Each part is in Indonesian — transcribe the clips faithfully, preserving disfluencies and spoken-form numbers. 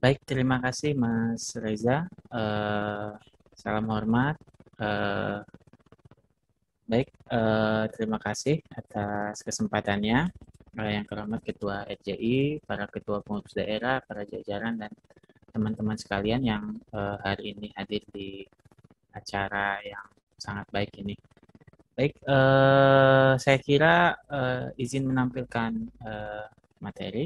Baik, terima kasih Mas Reza. Eh, salam hormat. Eh, baik, eh, terima kasih atas kesempatannya. Eh, yang terhormat Ketua R J I, para Ketua Pengurus Daerah, para jajaran, dan teman-teman sekalian yang eh, hari ini hadir di acara yang sangat baik ini. Baik, eh, saya kira eh, izin menampilkan eh, materi.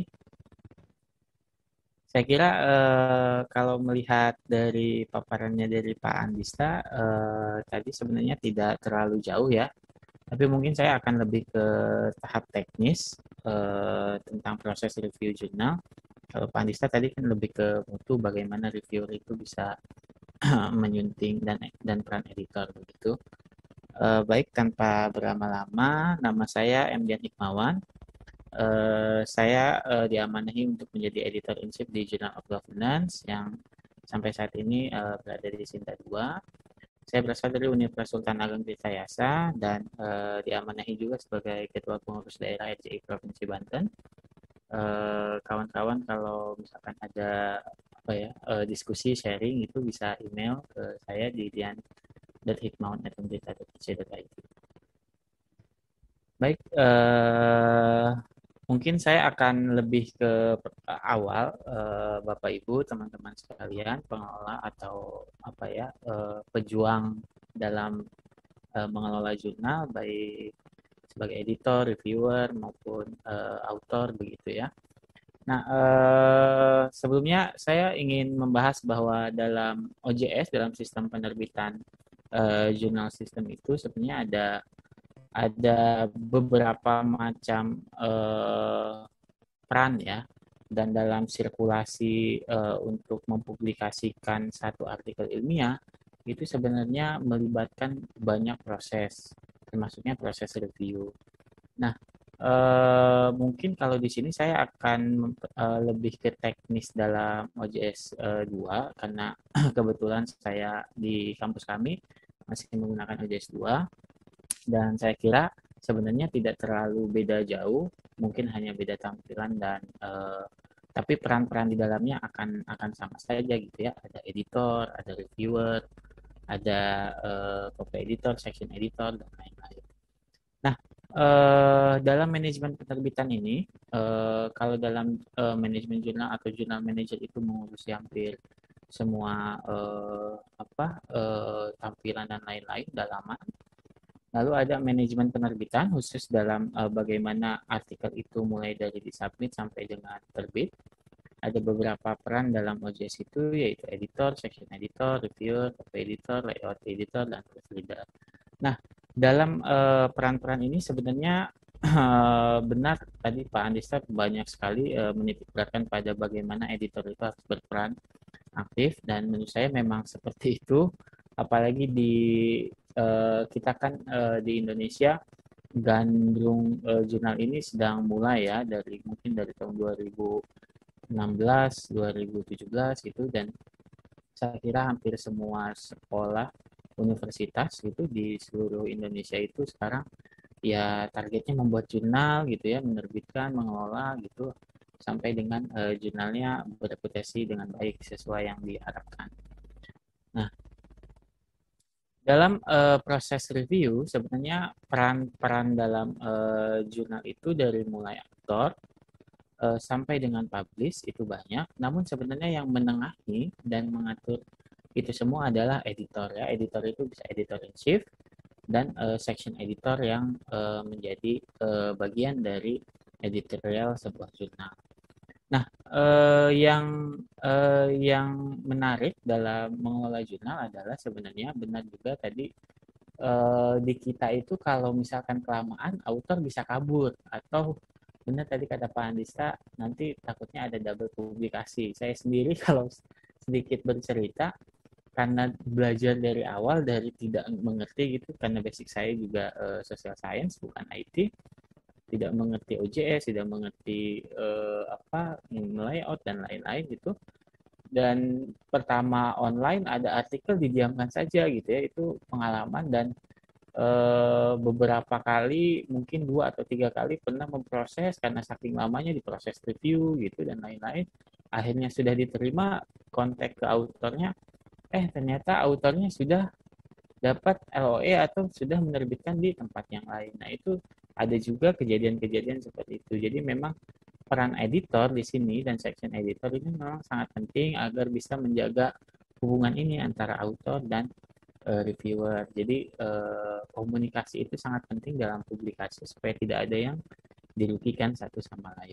Saya kira eh, kalau melihat dari paparannya dari Pak Andista eh, tadi sebenarnya tidak terlalu jauh ya, tapi mungkin saya akan lebih ke tahap teknis eh, tentang proses review jurnal. Kalau Pak Andista tadi kan lebih ke mutu bagaimana reviewer itu bisa menyunting dan dan peran editor begitu. Eh, baik, tanpa berlama-lama, nama saya M Dian Hikmawan. Eh, saya eh, diamanahi untuk menjadi editor in chief di Journal of Governance yang sampai saat ini eh, berada di Sinta dua. Saya berasal dari Universitas Sultan Ageng Tirtayasa dan eh, diamanahi juga sebagai Ketua Pengurus Daerah R J I Provinsi Banten. Eh, kawan-kawan kalau misalkan ada apa ya eh, diskusi sharing itu bisa email ke saya di dian dot hikmawan at mdta dot i c dot i d. Baik, eh, mungkin saya akan lebih ke awal, eh, Bapak Ibu, teman-teman sekalian, pengelola atau apa ya, eh, pejuang dalam eh, mengelola jurnal, baik sebagai editor, reviewer maupun eh, autor begitu ya. Nah, eh, sebelumnya saya ingin membahas bahwa dalam O J S, dalam sistem penerbitan eh, jurnal sistem itu sebenarnya ada ada beberapa macam eh, peran ya, dan dalam sirkulasi eh, untuk mempublikasikan satu artikel ilmiah itu sebenarnya melibatkan banyak proses, termasuknya proses review. Nah, eh, mungkin kalau di sini saya akan eh, lebih ke teknis dalam O J S eh, dua karena kebetulan saya di kampus kami masih menggunakan O J S dua. Dan saya kira sebenarnya tidak terlalu beda jauh, mungkin hanya beda tampilan dan eh, tapi peran-peran di dalamnya akan akan sama saja gitu ya. Ada editor, ada reviewer, ada eh, copy editor, section editor dan lain-lain. Nah, eh, dalam manajemen penerbitan ini, eh, kalau dalam eh, manajemen jurnal atau jurnal manager itu mengurusi hampir semua eh, apa eh, tampilan dan lain-lain dalaman. Lalu ada manajemen penerbitan khusus dalam uh, bagaimana artikel itu mulai dari disubmit sampai dengan terbit. Ada beberapa peran dalam O J S itu yaitu editor, section editor, reviewer, copy editor, layout editor, dan proofreader. Nah, dalam uh, peran-peran ini sebenarnya uh, benar tadi Pak Andista banyak sekali uh, menitik beratkan pada bagaimana editor itu harus berperan aktif dan menurut saya memang seperti itu, apalagi di uh, kita kan uh, di Indonesia gandrung uh, jurnal ini sedang mulai ya dari mungkin dari tahun dua ribu enam belas dua ribu tujuh belas gitu, dan saya kira hampir semua sekolah universitas itu di seluruh Indonesia itu sekarang ya targetnya membuat jurnal gitu ya, menerbitkan, mengelola gitu sampai dengan uh, jurnalnya bereputasi dengan baik sesuai yang diharapkan. Nah, dalam uh, proses review sebenarnya peran-peran dalam uh, jurnal itu dari mulai author uh, sampai dengan publish itu banyak, namun sebenarnya yang menengahi dan mengatur itu semua adalah editor ya. Editor itu bisa editor in chief dan uh, section editor yang uh, menjadi uh, bagian dari editorial sebuah jurnal. Nah, eh, yang eh, yang menarik dalam mengelola jurnal adalah sebenarnya benar juga tadi eh, di kita itu kalau misalkan kelamaan author bisa kabur atau benar tadi kata Pak Andista nanti takutnya ada double publikasi. Saya sendiri kalau sedikit bercerita karena belajar dari awal dari tidak mengerti gitu karena basic saya juga eh, social science bukan I T, tidak mengerti O J S, tidak mengerti eh, apa layout dan lain-lain gitu. Dan pertama online ada artikel didiamkan saja gitu ya, itu pengalaman. Dan eh, beberapa kali mungkin dua atau tiga kali pernah memproses karena saking lamanya diproses review gitu dan lain-lain. akhirnya sudah diterima, kontak ke autornya, eh ternyata autornya sudah dapat L O E atau sudah menerbitkan di tempat yang lain. Nah, itu ada juga kejadian-kejadian seperti itu. Jadi memang peran editor di sini dan section editor ini memang sangat penting agar bisa menjaga hubungan ini antara author dan uh, reviewer. Jadi uh, komunikasi itu sangat penting dalam publikasi supaya tidak ada yang dirugikan satu sama lain.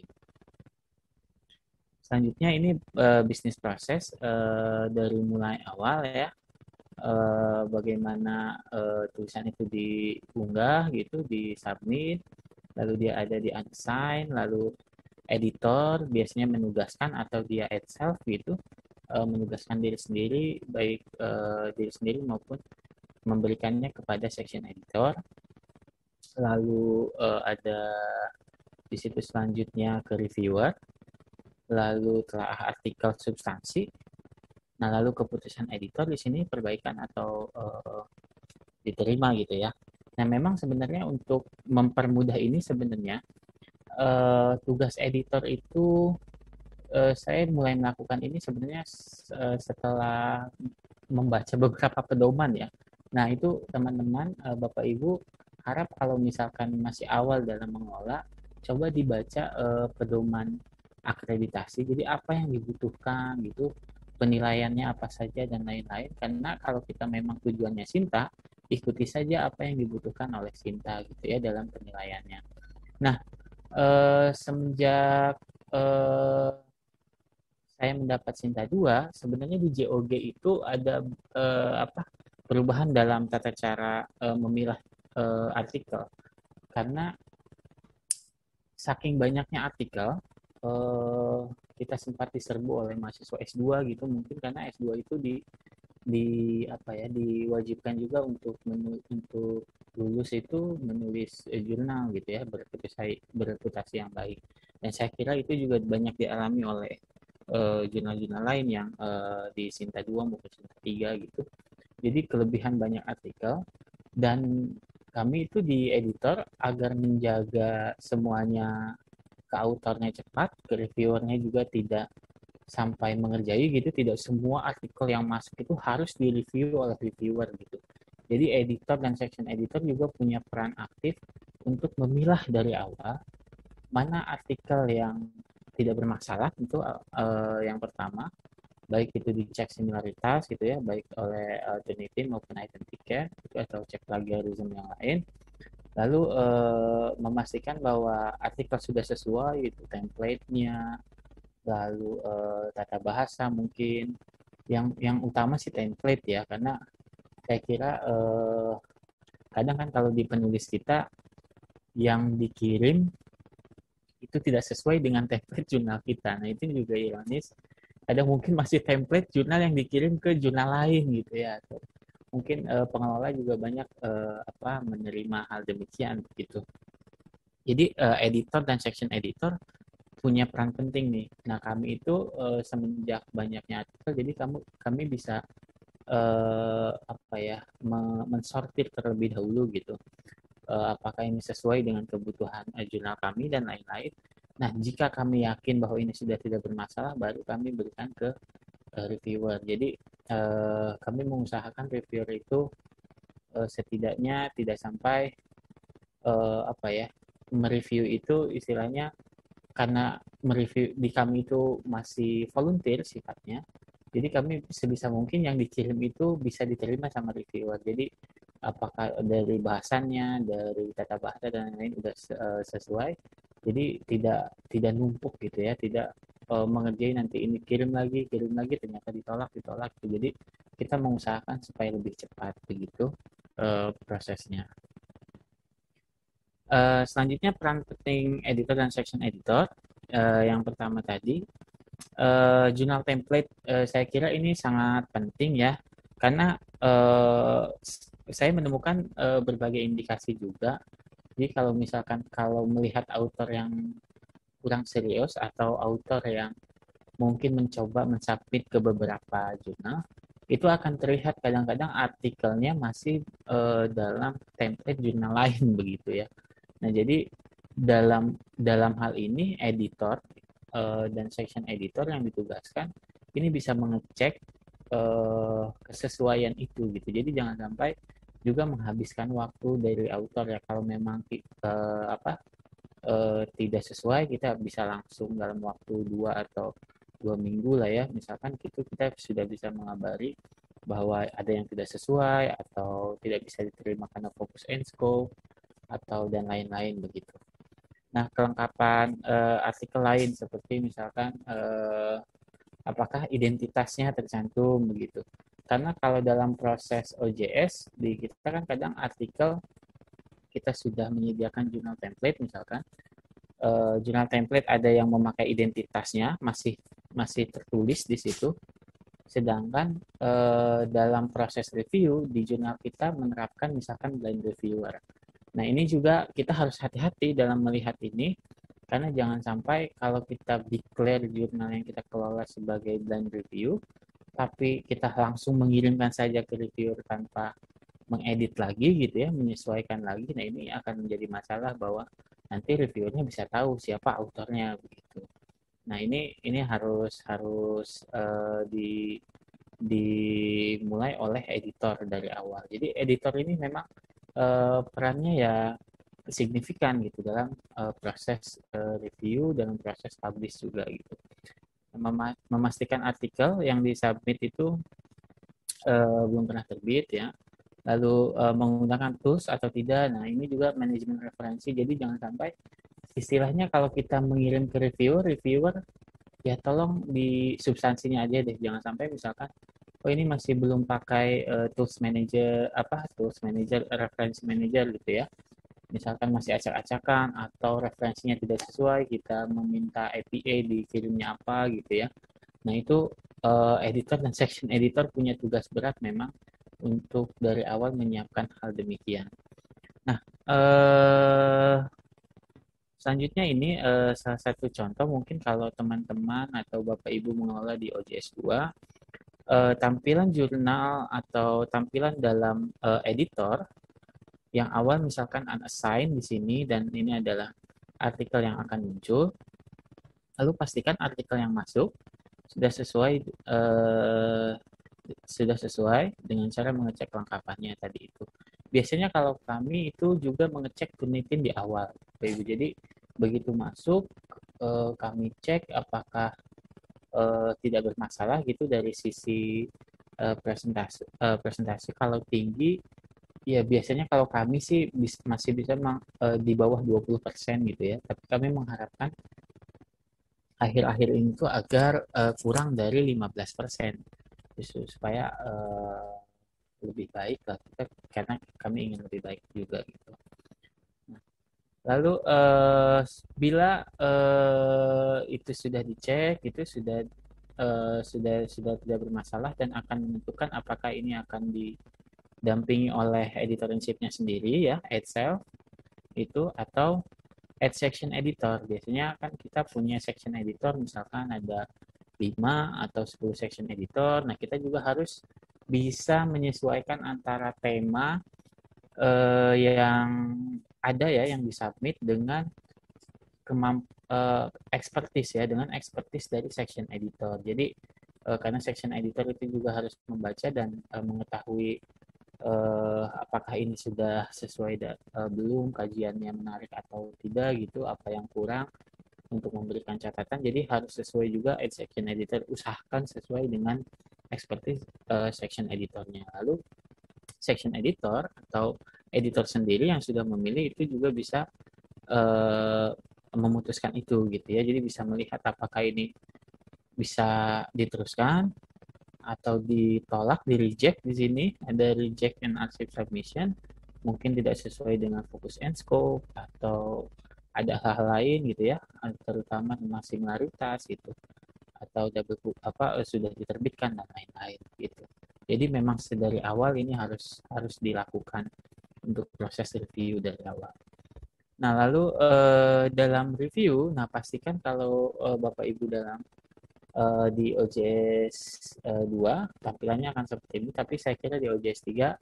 Selanjutnya ini uh, bisnis proses uh, dari mulai awal ya, uh, bagaimana uh, tulisan itu diunggah gitu, disubmit, lalu dia ada di unsign, lalu editor biasanya menugaskan atau dia itself gitu, uh, menugaskan diri sendiri, baik uh, diri sendiri maupun memberikannya kepada section editor. Lalu uh, ada di situ selanjutnya ke reviewer, lalu telah artikel substansi. Nah, lalu keputusan editor di sini perbaikan atau uh, diterima gitu ya. Nah, memang sebenarnya untuk mempermudah ini sebenarnya uh, tugas editor itu uh, saya mulai melakukan ini sebenarnya uh, setelah membaca beberapa pedoman ya. Nah, itu teman-teman, uh, Bapak Ibu, harap kalau misalkan masih awal dalam mengelola, coba dibaca uh, pedoman akreditasi. Jadi apa yang dibutuhkan gitu, penilaiannya apa saja dan lain-lain. Karena kalau kita memang tujuannya Sinta, ikuti saja apa yang dibutuhkan oleh Sinta gitu ya dalam penilaiannya. Nah, eh, semenjak eh, saya mendapat Sinta dua, sebenarnya di J O G itu ada eh, apa perubahan dalam tata cara eh, memilah eh, artikel. Karena saking banyaknya artikel, eh, kita sempat diserbu oleh mahasiswa S dua gitu, mungkin karena S dua itu di di apa ya diwajibkan juga untuk menu, untuk lulus itu menulis eh, jurnal gitu ya, bereputasi bereputasi yang baik. Dan saya kira itu juga banyak dialami oleh eh, jurnal-jurnal lain yang eh, di Sinta dua maupun Sinta tiga gitu. Jadi kelebihan banyak artikel, dan kami itu di editor agar menjaga semuanya ke autornya cepat, ke reviewernya juga tidak sampai mengerjai gitu, tidak semua artikel yang masuk itu harus direview oleh reviewer gitu. Jadi editor dan section editor juga punya peran aktif untuk memilah dari awal mana artikel yang tidak bermasalah, itu uh, yang pertama, baik itu dicek similaritas gitu ya, baik oleh uh, Trinity maupun Identicare itu, atau cek plagiarism yang lain. Lalu uh, memastikan bahwa artikel sudah sesuai itu template-nya, lalu uh, tata bahasa mungkin yang yang utama sih template ya, karena saya kira uh, kadang kan kalau di penulis kita yang dikirim itu tidak sesuai dengan template jurnal kita. Nah, itu juga ironis. Ada mungkin masih template jurnal yang dikirim ke jurnal lain gitu ya. Mungkin uh, pengelola juga banyak uh, apa menerima hal demikian begitu. Jadi uh, editor dan section editor punya peran penting nih. Nah, kami itu uh, semenjak banyaknya artikel, jadi kamu kami bisa uh, apa ya mensortir terlebih dahulu gitu. Uh, apakah ini sesuai dengan kebutuhan uh, jurnal kami dan lain-lain. Nah, jika kami yakin bahwa ini sudah tidak bermasalah, baru kami berikan ke uh, reviewer. Jadi uh, kami mengusahakan reviewer itu uh, setidaknya tidak sampai uh, apa ya mereview itu istilahnya, karena mereview di kami itu masih volunteer sifatnya. Jadi kami sebisa mungkin yang dikirim itu bisa diterima sama reviewer. Jadi apakah dari bahasannya, dari tata bahasa dan lain-lain udah sesuai. Jadi tidak tidak numpuk gitu ya, tidak uh, mengerjain nanti ini kirim lagi, kirim lagi ternyata ditolak, ditolak. Jadi kita mengusahakan supaya lebih cepat begitu uh, prosesnya. Uh, selanjutnya peran penting editor dan section editor. Uh, yang pertama tadi uh, jurnal template, uh, saya kira ini sangat penting ya, karena uh, saya menemukan uh, berbagai indikasi juga. Jadi kalau misalkan kalau melihat author yang kurang serius atau author yang mungkin mencoba mensubmit ke beberapa jurnal, itu akan terlihat kadang-kadang artikelnya masih uh, dalam template jurnal lain begitu ya. Nah, jadi dalam dalam hal ini editor uh, dan section editor yang ditugaskan ini bisa mengecek uh, kesesuaian itu gitu. Jadi jangan sampai juga menghabiskan waktu dari author ya. Kalau memang uh, apa uh, tidak sesuai, kita bisa langsung dalam waktu dua atau dua minggu lah ya, misalkan gitu kita sudah bisa mengabari bahwa ada yang tidak sesuai atau tidak bisa diterima karena fokus and scope atau dan lain-lain begitu. Nah, kelengkapan uh, artikel lain seperti misalkan uh, apakah identitasnya tercantum begitu. Karena kalau dalam proses O J S di kita kan kadang artikel kita sudah menyediakan jurnal template misalkan. Uh, jurnal template ada yang memakai identitasnya masih masih tertulis di situ. Sedangkan uh, dalam proses review di jurnal kita menerapkan misalkan blind reviewer. Nah, ini juga kita harus hati-hati dalam melihat ini, karena jangan sampai kalau kita declare jurnal yang kita kelola sebagai blind review, tapi kita langsung mengirimkan saja ke reviewer tanpa mengedit lagi gitu ya, menyesuaikan lagi. Nah, ini akan menjadi masalah bahwa nanti reviewernya bisa tahu siapa autornya begitu. Nah, ini ini harus harus uh, di dimulai oleh editor dari awal. Jadi editor ini memang Uh, perannya ya signifikan gitu dalam uh, proses uh, review, dalam proses publish juga gitu. Mem- memastikan artikel yang disubmit itu uh, belum pernah terbit ya. Lalu uh, menggunakan tools atau tidak. Nah, ini juga manajemen referensi. Jadi jangan sampai istilahnya kalau kita mengirim ke reviewer, reviewer ya tolong di substansinya aja deh. Jangan sampai misalkan oh ini masih belum pakai uh, tools manager apa tools manager reference manager gitu ya, misalkan masih acak-acakan atau referensinya tidak sesuai, kita meminta A P I dikirimnya apa gitu ya. Nah itu uh, editor dan section editor punya tugas berat memang untuk dari awal menyiapkan hal demikian. Nah uh, selanjutnya ini uh, salah satu contoh mungkin kalau teman-teman atau Bapak Ibu mengelola di O J S dua, Uh, tampilan jurnal atau tampilan dalam uh, editor yang awal misalkan unassigned di sini dan ini adalah artikel yang akan muncul, lalu pastikan artikel yang masuk sudah sesuai uh, sudah sesuai dengan cara mengecek kelengkapannya tadi itu. Biasanya kalau kami itu juga mengecek Turnitin di awal, jadi begitu masuk uh, kami cek apakah Uh, tidak bermasalah gitu dari sisi uh, presentasi uh, presentasi. Kalau tinggi ya biasanya kalau kami sih bis, masih bisa mang, uh, di bawah dua puluh persen gitu ya, tapi kami mengharapkan akhir-akhir ini tuh agar uh, kurang dari lima belas persen gitu, supaya uh, lebih baik lah kita, karena kami ingin lebih baik juga gitu. Lalu uh, bila uh, itu sudah dicek, itu sudah uh, sudah sudah tidak bermasalah dan akan menentukan apakah ini akan didampingi oleh editor-in-chief-nya sendiri ya, itself itu atau add section editor. Biasanya kan kita punya section editor misalkan ada lima atau sepuluh section editor. Nah, kita juga harus bisa menyesuaikan antara tema uh, yang ada ya yang disubmit dengan kemamp uh, expertise ya, dengan expertise dari section editor. Jadi uh, karena section editor itu juga harus membaca dan uh, mengetahui uh, apakah ini sudah sesuai da- uh, belum, kajiannya menarik atau tidak gitu, apa yang kurang untuk memberikan catatan. Jadi harus sesuai juga section editor, usahakan sesuai dengan expertise uh, section editornya. Lalu section editor atau editor sendiri yang sudah memilih itu juga bisa uh, memutuskan itu gitu ya. Jadi bisa melihat apakah ini bisa diteruskan atau ditolak, di reject. Di sini ada reject and accept submission, mungkin tidak sesuai dengan focus and scope atau ada hal lain gitu ya, terutama tentang similaritas gitu atau double apa sudah diterbitkan dan lain-lain gitu. Jadi memang dari awal ini harus harus dilakukan untuk proses review dari awal. Nah, lalu eh, dalam review, nah pastikan kalau eh, Bapak Ibu dalam eh, di O J S eh, dua tampilannya akan seperti ini, tapi saya kira di O J S tiga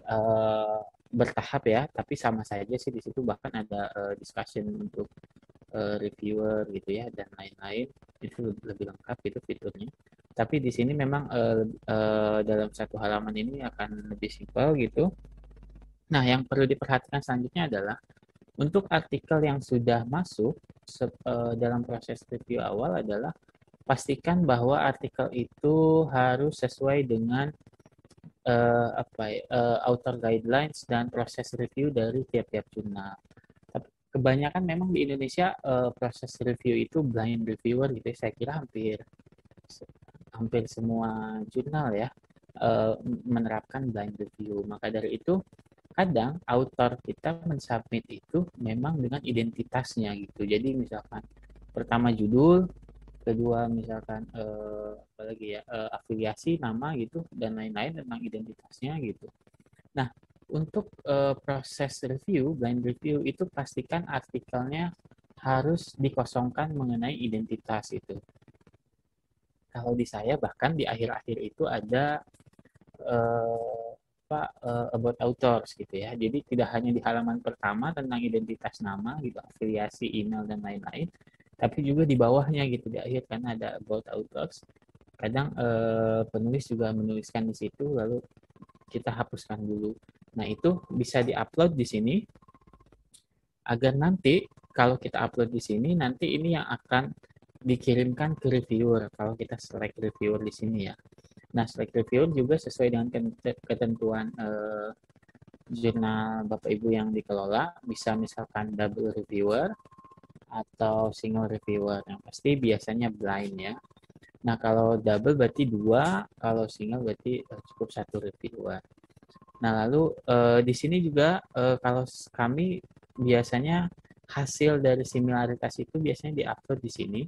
eh, bertahap ya, tapi sama saja sih di situ bahkan ada eh, discussion untuk uh, reviewer gitu ya dan lain-lain, itu lebih lengkap itu fiturnya. Tapi di sini memang uh, uh, dalam satu halaman ini akan lebih simpel gitu. Nah, yang perlu diperhatikan selanjutnya adalah untuk artikel yang sudah masuk uh, dalam proses review awal adalah pastikan bahwa artikel itu harus sesuai dengan uh, apa ya, uh, author guidelines dan proses review dari tiap-tiap jurnal. Tapi kebanyakan memang di Indonesia uh, proses review itu blind reviewer gitu ya. Saya kira hampir hampir semua jurnal ya uh, menerapkan blind review. Maka dari itu kadang author kita mensubmit itu memang dengan identitasnya gitu. Jadi misalkan pertama judul, kedua misalkan eh, apalagi ya eh, afiliasi nama gitu dan lain-lain tentang identitasnya gitu. Nah, untuk eh, proses review, blind review itu pastikan artikelnya harus dikosongkan mengenai identitas itu. Kalau di saya bahkan di akhir-akhir itu ada eh, apa uh, about authors gitu ya. Jadi tidak hanya di halaman pertama tentang identitas nama gitu, afiliasi, email dan lain-lain, tapi juga di bawahnya gitu di akhir kan ada about authors. Kadang uh, penulis juga menuliskan di situ lalu kita hapuskan dulu. Nah, itu bisa diupload di sini agar nanti kalau kita upload di sini nanti ini yang akan dikirimkan ke reviewer kalau kita select reviewer di sini ya. Nah, select reviewer juga sesuai dengan ketentuan eh, jurnal Bapak Ibu yang dikelola, bisa misalkan double reviewer atau single reviewer. Yang pasti biasanya blind ya. Nah, kalau double berarti dua, kalau single berarti eh, cukup satu reviewer. Nah, lalu eh, di sini juga eh, kalau kami biasanya hasil dari similaritas itu biasanya diupload di sini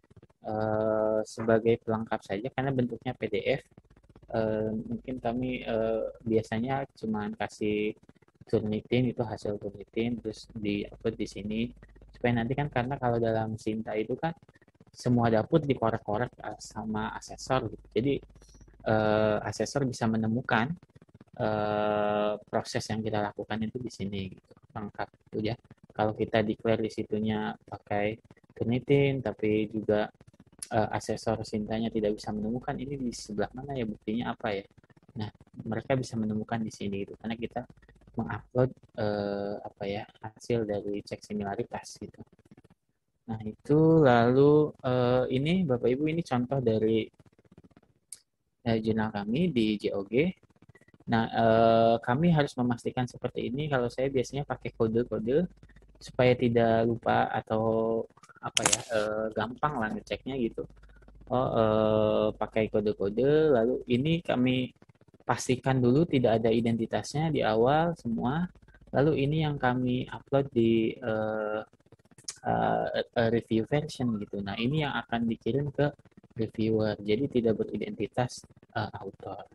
eh, sebagai pelengkap saja karena bentuknya P D F. Uh, mungkin kami uh, biasanya cuma kasih Turnitin itu hasil Turnitin terus di upload di sini supaya nanti kan karena kalau dalam Sinta itu kan semua dapur dikorek-korek sama asesor gitu. Jadi uh, asesor bisa menemukan uh, proses yang kita lakukan itu di sini gitu. Lengkap itu ya. Kalau kita declare di situnya pakai Turnitin tapi juga uh, asesor Sintanya tidak bisa menemukan ini di sebelah mana ya buktinya apa ya. Nah, mereka bisa menemukan di sini itu karena kita mengupload uh, apa ya hasil dari cek similaritas gitu. Nah, itu lalu uh, ini Bapak Ibu ini contoh dari uh, jurnal kami di J O G. Nah, uh, kami harus memastikan seperti ini kalau saya biasanya pakai kode-kode supaya tidak lupa atau apa ya uh, gampang lah ngeceknya gitu. Oh, eh, pakai kode-kode. Lalu ini kami pastikan dulu tidak ada identitasnya di awal semua. Lalu ini yang kami upload di eh, eh, review version gitu. Nah, ini yang akan dikirim ke reviewer. Jadi tidak beridentitas eh, author.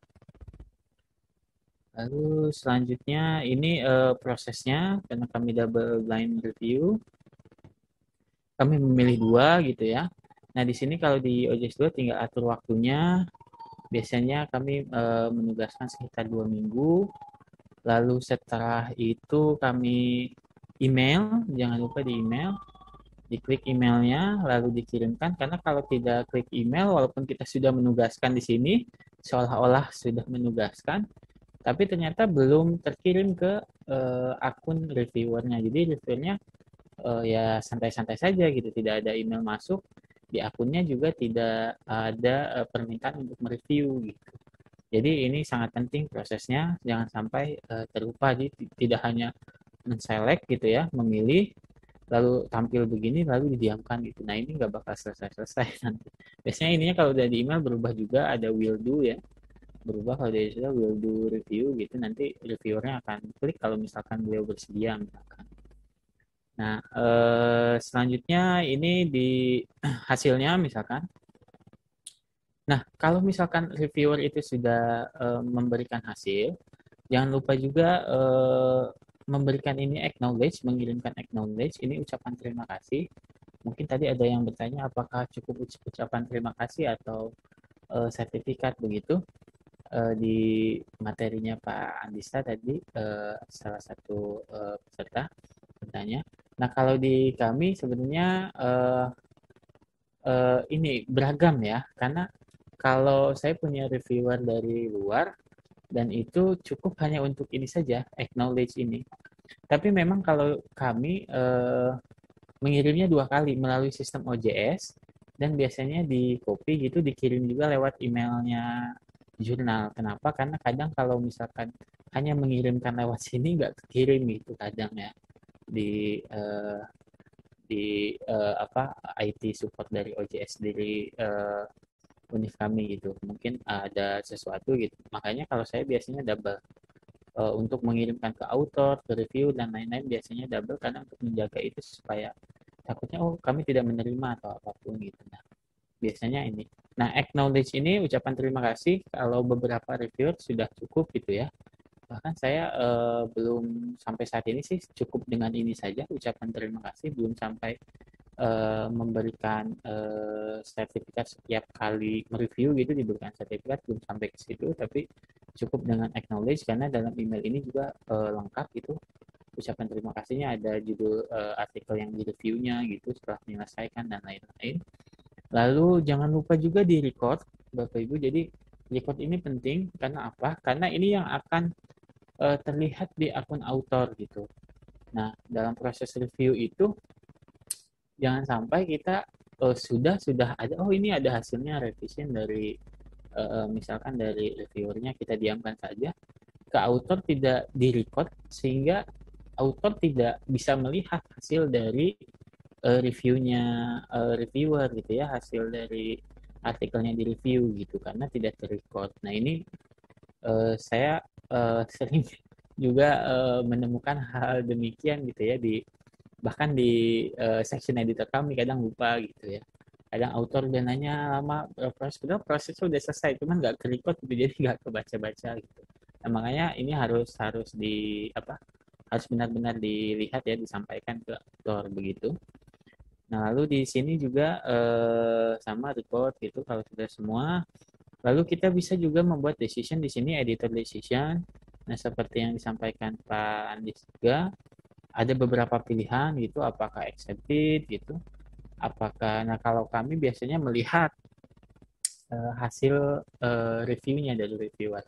Lalu selanjutnya ini eh, prosesnya karena kami double blind review. Kami memilih dua gitu ya. Nah, di sini kalau di O J S dua tinggal atur waktunya. Biasanya kami e, menugaskan sekitar dua minggu. Lalu setelah itu kami email, jangan lupa di email, diklik emailnya, lalu dikirimkan. Karena kalau tidak klik email, walaupun kita sudah menugaskan di sini, seolah-olah sudah menugaskan, tapi ternyata belum terkirim ke e, akun reviewernya. Jadi reviewernya e, ya santai-santai saja gitu, tidak ada email masuk. Di akunnya juga tidak ada uh, permintaan untuk mereview gitu. Jadi ini sangat penting prosesnya, jangan sampai uh, terlupa. Jadi tidak hanya men-select gitu ya, memilih, lalu tampil begini, lalu didiamkan gitu. Nah ini nggak bakal selesai-selesai nanti. Biasanya ininya kalau udah di email berubah juga, ada will do ya. Berubah kalau dari sudah will do review gitu, nanti reviewernya akan klik kalau misalkan beliau bersedia misalkan. Nah, eh, selanjutnya ini di hasilnya misalkan. Nah, kalau misalkan reviewer itu sudah eh, memberikan hasil, jangan lupa juga eh, memberikan ini acknowledge, mengirimkan acknowledge, ini ucapan terima kasih. Mungkin tadi ada yang bertanya apakah cukup ucapan terima kasih atau eh, sertifikat begitu. Eh, di materinya Pak Andista tadi, eh, salah satu eh, peserta bertanya. Nah, kalau di kami sebenarnya uh, uh, ini beragam ya, karena kalau saya punya reviewer dari luar dan itu cukup hanya untuk ini saja, acknowledge ini. Tapi memang kalau kami uh, mengirimnya dua kali melalui sistem O J S dan biasanya di copy gitu dikirim juga lewat emailnya jurnal. Kenapa? Karena kadang kalau misalkan hanya mengirimkan lewat sini nggak kekirim gitu kadang ya di uh, di uh, apa I T support dari O J S dari uh, univ kami gitu. Mungkin ada sesuatu gitu. Makanya kalau saya biasanya double uh, untuk mengirimkan ke author, ke review dan lain-lain biasanya double karena untuk menjaga itu supaya takutnya oh kami tidak menerima atau apapun gitu. Nah, biasanya ini. Nah, acknowledge ini ucapan terima kasih kalau beberapa reviewer sudah cukup gitu ya. Bahkan saya eh, belum sampai saat ini sih cukup dengan ini saja ucapan terima kasih, belum sampai eh, memberikan eh, sertifikat setiap kali mereview gitu diberikan sertifikat, belum sampai ke situ, tapi cukup dengan acknowledge karena dalam email ini juga eh, lengkap gitu ucapan terima kasihnya, ada judul uh, artikel yang di reviewnya gitu setelah menyelesaikan dan lain-lain. Lalu jangan lupa juga di record Bapak Ibu. Jadi record ini penting karena apa? Karena ini yang akan uh, terlihat di akun author gitu. Nah, dalam proses review itu jangan sampai kita uh, sudah sudah ada oh ini ada hasilnya revision dari uh, misalkan dari reviewernya kita diamkan saja ke author tidak direcord sehingga author tidak bisa melihat hasil dari uh, reviewnya uh, reviewer gitu ya, hasil dari artikelnya di review gitu karena tidak terrecord. Nah ini uh, saya uh, sering juga uh, menemukan hal demikian gitu ya di bahkan di uh, section editor kami kadang lupa gitu ya. Kadang author udah nanya lama proses sudah prosesnya udah selesai cuman nggak kerecord gitu jadi nggak kebaca-baca gitu. Nah, makanya ini harus harus di apa harus benar-benar dilihat ya disampaikan ke author begitu. Nah, lalu di sini juga eh, sama record gitu kalau sudah semua. Lalu kita bisa juga membuat decision di sini editor decision. Nah, seperti yang disampaikan Pak Andis juga ada beberapa pilihan gitu apakah accepted gitu. Apakah nah kalau kami biasanya melihat eh, hasil eh, reviewnya dari reviewer.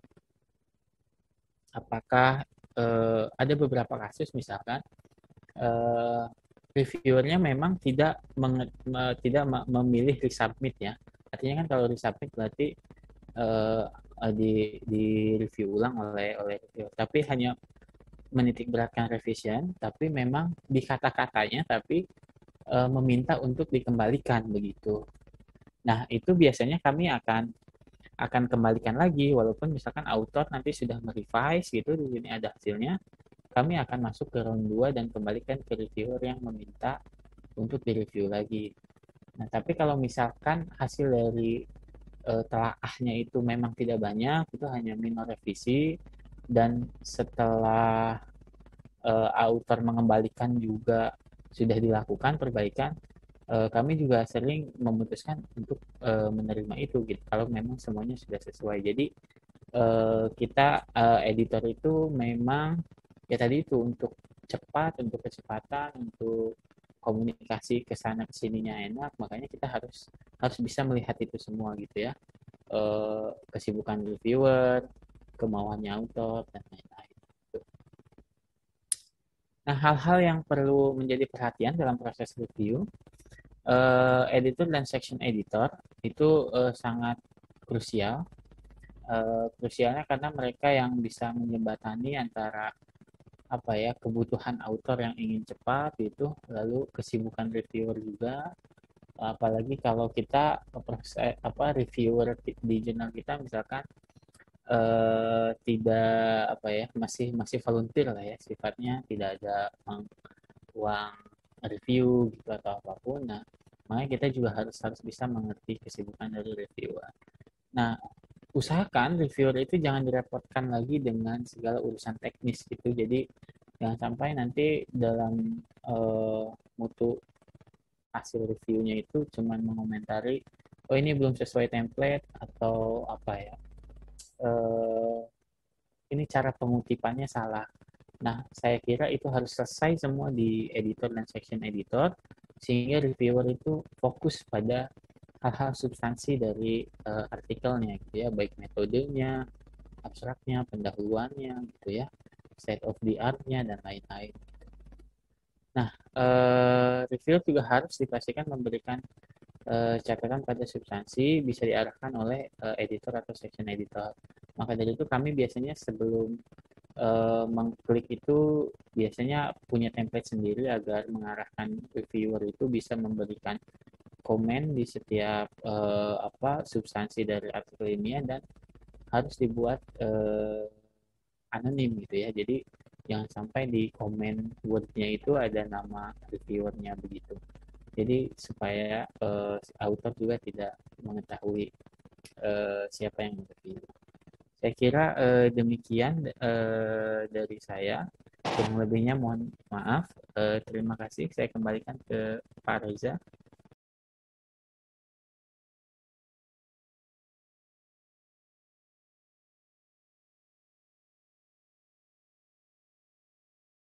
Apakah eh, ada beberapa kasus misalkan uh, reviewernya memang tidak menge, me, tidak memilih resubmit ya. Artinya kan kalau resubmit berarti uh, di di review ulang oleh oleh reviewer. Tapi hanya menitik beratkan revision, tapi memang di kata-katanya tapi uh, meminta untuk dikembalikan begitu. Nah, itu biasanya kami akan akan kembalikan lagi walaupun misalkan author nanti sudah merevise gitu di sini ada hasilnya kami akan masuk ke round dua dan kembalikan ke reviewer yang meminta untuk direview lagi. Nah, tapi kalau misalkan hasil dari e, telaahnya itu memang tidak banyak, itu hanya minor revisi, dan setelah e, author mengembalikan juga sudah dilakukan perbaikan, e, kami juga sering memutuskan untuk e, menerima itu, gitu. Kalau memang semuanya sudah sesuai. Jadi e, kita e, editor itu memang ya tadi itu untuk cepat, untuk kecepatan, untuk komunikasi ke sana ke sininya enak, makanya kita harus harus bisa melihat itu semua gitu ya. E, kesibukan reviewer, kemauannya author dan lain-lain. Nah, hal-hal yang perlu menjadi perhatian dalam proses review, eh, editor dan section editor itu eh, sangat krusial. Eh, krusialnya karena mereka yang bisa menjembatani antara apa ya kebutuhan author yang ingin cepat itu lalu kesibukan reviewer juga apalagi kalau kita proses apa reviewer di jurnal kita misalkan eh, tidak apa ya masih masih volunteer lah ya sifatnya tidak ada uang, uang review gitu atau apapun nah makanya kita juga harus harus bisa mengerti kesibukan dari reviewer. Nah usahakan reviewer itu jangan direpotkan lagi dengan segala urusan teknis gitu jadi jangan sampai nanti dalam uh, mutu hasil reviewnya itu cuman mengomentari oh ini belum sesuai template atau apa ya uh, ini cara pengutipannya salah Nah, saya kira itu harus selesai semua di editor dan section editor, sehingga reviewer itu fokus pada hal-hal substansi dari uh, artikelnya gitu ya, baik metodenya, abstraknya, pendahuluannya gitu ya, state of the art-nya dan lain-lain. Nah, uh, reviewer juga harus dipastikan memberikan uh, catatan pada substansi bisa diarahkan oleh uh, editor atau section editor. Maka dari itu kami biasanya sebelum uh, mengklik itu biasanya punya template sendiri agar mengarahkan reviewer itu bisa memberikan komen di setiap uh, apa substansi dari artikel ilmiah dan harus dibuat uh, anonim gitu ya. Jadi jangan sampai di komen wordnya itu ada nama reviewernya begitu. Jadi supaya uh, author juga tidak mengetahui uh, siapa yang mereview. Saya kira uh, demikian uh, dari saya. Kurang lebihnya mohon maaf. Uh, terima kasih. Saya kembalikan ke Pak Reza.